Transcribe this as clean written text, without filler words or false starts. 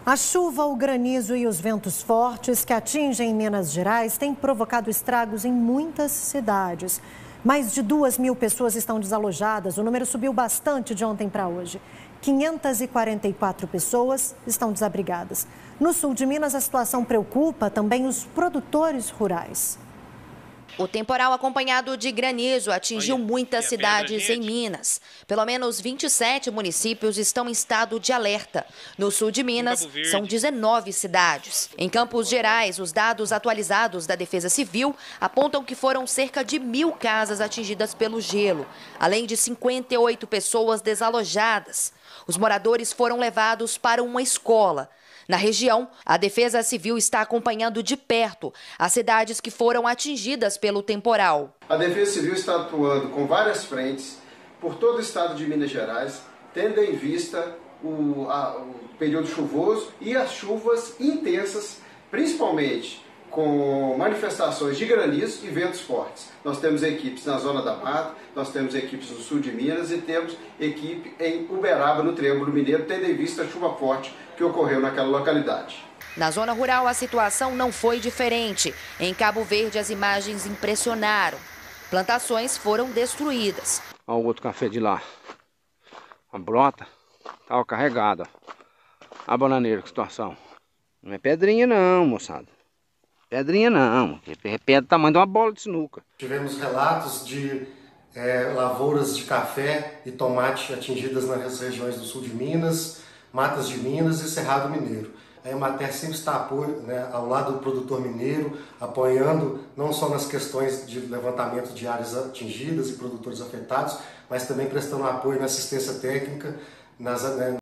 A chuva, o granizo e os ventos fortes que atingem Minas Gerais têm provocado estragos em muitas cidades. Mais de 2.000 pessoas estão desalojadas. O número subiu bastante de ontem para hoje. 544 pessoas estão desabrigadas. No sul de Minas, a situação preocupa também os produtores rurais. O temporal acompanhado de granizo atingiu muitas cidades em Minas. Pelo menos 27 municípios estão em estado de alerta. No sul de Minas, são 19 cidades. Em Campos Gerais, os dados atualizados da Defesa Civil apontam que foram cerca de 1.000 casas atingidas pelo gelo, além de 58 pessoas desalojadas. Os moradores foram levados para uma escola. Na região, a Defesa Civil está acompanhando de perto as cidades que foram atingidas pelo temporal. A Defesa Civil está atuando com várias frentes por todo o estado de Minas Gerais, tendo em vista o período chuvoso e as chuvas intensas, principalmente com manifestações de granizo e ventos fortes. Nós temos equipes na Zona da Mata, nós temos equipes no sul de Minas e temos equipe em Uberaba, no Triângulo Mineiro, tendo em vista a chuva forte que ocorreu naquela localidade. Na zona rural, a situação não foi diferente. Em Cabo Verde, as imagens impressionaram. Plantações foram destruídas. Olha o outro café de lá. A brota estava carregada. A bananeira, que situação. Não é pedrinha não, moçada. Pedrinha não, é pedra do tamanho de uma bola de sinuca. Tivemos relatos de lavouras de café e tomate atingidas nas regiões do sul de Minas, Matas de Minas e Cerrado Mineiro. A Emater sempre está ao lado do produtor mineiro, apoiando não só nas questões de levantamento de áreas atingidas e produtores afetados, mas também prestando apoio na assistência técnica